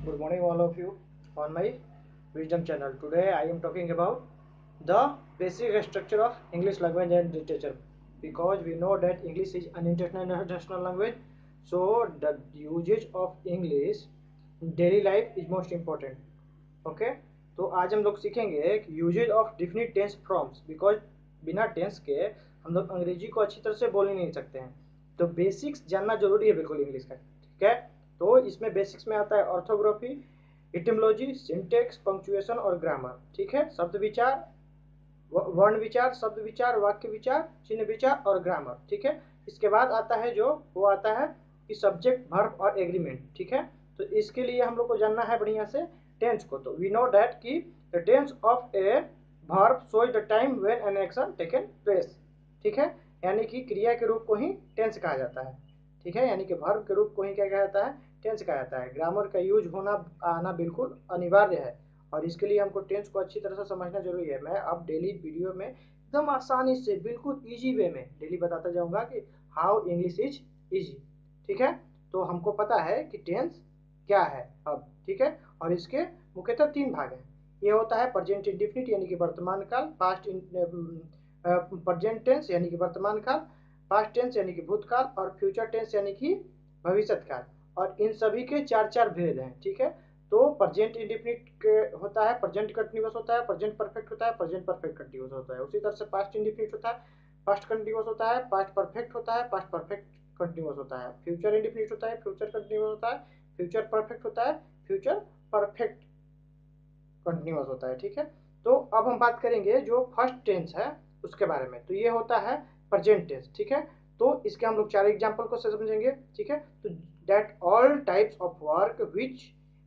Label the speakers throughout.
Speaker 1: Good morning, all of you, on my Wisdom channel. Today, I am talking about the basic structure of English language and literature. Because we know that English is an international language, so the usage of English in daily life is most important. Okay, तो आज हम लोग सीखेंगे usages of definite tense forms, because बिना tense के हम लोग अंग्रेजी को अच्छी तरह से बोल ही नहीं सकते हैं। तो बेसिक्स जानना जरूरी है बिल्कुल इंग्लिश का, ठीक है। तो इसमें बेसिक्स में आता है ऑर्थोग्राफी, इटिमोलॉजी, सिंटेक्स, पंक्चुएशन और ग्रामर, ठीक है। शब्द विचार, वर्ण विचार, शब्द विचार, वाक्य विचार, चिन्ह विचार और ग्रामर, ठीक है। इसके बाद आता है जो वो आता है कि सब्जेक्ट, वर्ब और एग्रीमेंट, ठीक है। तो इसके लिए हम लोग को जानना है बढ़िया से टेंस को। तो वी नो दैट कि the tense of a verb shows the time when an action taken place, ठीक है। यानी कि क्रिया के रूप को ही टेंस कहा जाता है, ठीक है। यानी कि वर्ब के रूप को ही क्या कहा जाता है, टेंस कहा जाता है। ग्रामर का यूज होना आना बिल्कुल अनिवार्य है और इसके लिए हमको टेंस को अच्छी तरह से समझना जरूरी है। मैं अब डेली वीडियो में एकदम आसानी से बिल्कुल इजी वे में डेली बताता जाऊंगा कि हाउ इंग्लिश इज इजी, ठीक है। तो हमको पता है कि टेंस क्या है अब, ठीक है। और इसके मुख्यतः तीन भाग हैं। ये होता है प्रेजेंट इंडेफिनिट यानी कि वर्तमान काल, पास्ट प्रेजेंट टेंस यानी कि वर्तमान काल, पास्ट टेंस यानी कि भूतकाल और फ्यूचर टेंस यानी कि भविष्यत काल। और इन सभी के चार चार भेद हैं, ठीक है। तो प्रेजेंट इंडेफिनिट होता है, प्रेजेंट कंटिन्यूअस होता है, प्रेजेंट परफेक्ट होता है, प्रेजेंट परफेक्ट कंटिन्यूअस होता है। उसी तरह से पास्ट इंडेफिनिट होता है, पास्ट कंटिन्यूअस होता है, पास्ट परफेक्ट होता है, पास्ट परफेक्ट कंटिन्यूअस होता है। फ्यूचर इंडेफिनिट होता है, फ्यूचर कंटिन्यूअस होता है, फ्यूचर परफेक्ट होता है, फ्यूचर परफेक्ट कंटिन्यूअस होता है, ठीक है। तो अब हम बात करेंगे जो फर्स्ट टेंस है उसके बारे में। तो ये होता है प्रेजेंट टेंस, ठीक है। तो इसके हम लोग चार एग्जांपल को समझेंगे, ठीक है। तो that all types of work which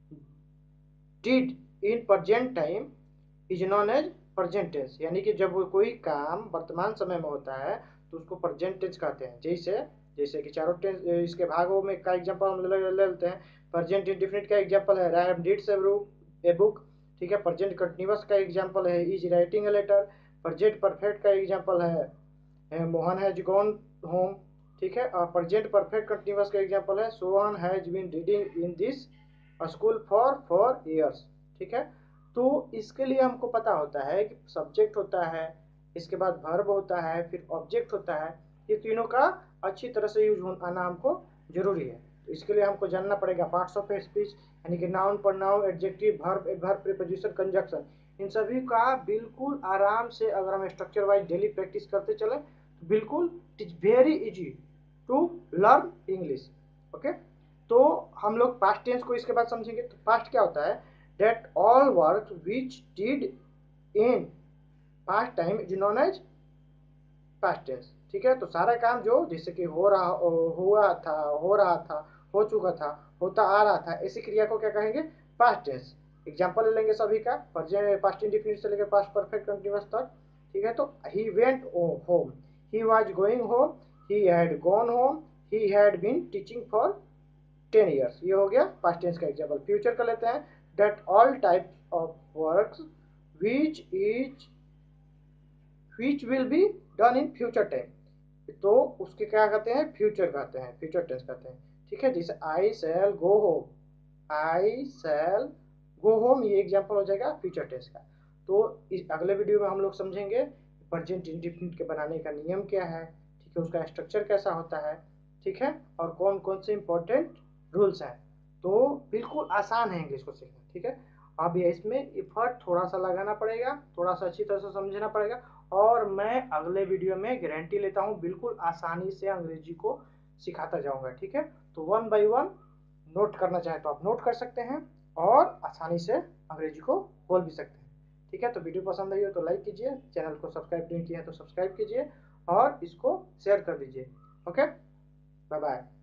Speaker 1: did in present time is known as present tense. यानी कि जब कोई काम वर्तमान समय में होता है तो उसको प्रेजेंट टेंस कहते हैं। जैसे जैसे कि चारों टेंस इसके भागों में का एग्जांपल हम ले लेते हैं। प्रेजेंट इंडेफिनिट का एग्जांपल है राम रीड्स ए बुक, ठीक है। प्रेजेंट कंटिन्यूअस का एग्जांपल है is writing a letter. Present perfect का एग्जांपल है मोहन हैज गॉन होम, ठीक है। और प्रेजेंट परफेक्ट कंटिन्यूअस का एग्जांपल है Sohan has been reading in this school for 4 years, ठीक है। तो इसके लिए हमको पता होता है कि सब्जेक्ट होता है, इसके बाद वर्ब होता है, फिर ऑब्जेक्ट होता है। ये तीनों का अच्छी तरह से यूज आना हमको जरूरी है। तो इसके लिए हमको जानना पड़ेगा पार्ट्स ऑफ स्पीच यानी कि noun, pronoun, adjective, verb, adverb, preposition, conjunction. इन सभी का बिल्कुल आराम से अगर हम स्ट्रक्चर वाइज डेली प्रैक्टिस करते चले तो बिल्कुल it is very easy to learn English, okay. तो हम लोग पास्ट टेंस को इसके बाद समझेंगे। तो पास्ट क्या होता है, that all work which did in past time is known as past tense, ठीक है। तो सारा काम जो जैसे कि हुआ था, हो रहा था, हो चुका था, होता आ रहा था, ऐसी क्रिया को क्या कहेंगे, पास्ट टेंस। एग्जांपल ले लेंगे सभी का, पास्ट इंडेफिनिट से लेकर पास्ट परफेक्ट कंटीन्यूअस तक, ठीक है। तो he went home, he was going home, he had gone home, he had been teaching for 10 years। ये हो गया पास्ट टेंस का एग्जांपल। फ्यूचर का लेते हैं, that all types of works which is which will be done in future time. तो उसके क्या कहते हैं, फ्यूचर कहते हैं, फ्यूचर टेंस कहते हैं, ठीक है। जैसे I shall go home, I shall go home, ये एग्जांपल हो जाएगा फ्यूचर टेंस का। तो इस अगले वीडियो में हम लोग समझेंगे प्रेजेंट इंडेफिनिट के बनाने का नियम क्या है, ठीक है, उसका स्ट्रक्चर कैसा होता है, ठीक है, और कौन कौन से इंपॉर्टेंट रूल्स हैं। तो बिल्कुल आसान है इंग्लिश को सीखना, ठीक है। अब ये इसमें एफर्ट थोड़ा सा लगाना पड़ेगा, थोड़ा सा अच्छी तरह से समझना पड़ेगा। और मैं अगले वीडियो में गारंटी लेता हूँ बिल्कुल आसानी से अंग्रेजी को सिखाता जाऊंगा, ठीक है। तो वन बाय वन नोट करना चाहे तो आप नोट कर सकते हैं और आसानी से अंग्रेजी को बोल भी सकते हैं, ठीक है। तो वीडियो पसंद आई हो तो लाइक कीजिए, चैनल को सब्सक्राइब नहीं किया है तो सब्सक्राइब कीजिए और इसको शेयर कर दीजिए, ओके। Bye bye.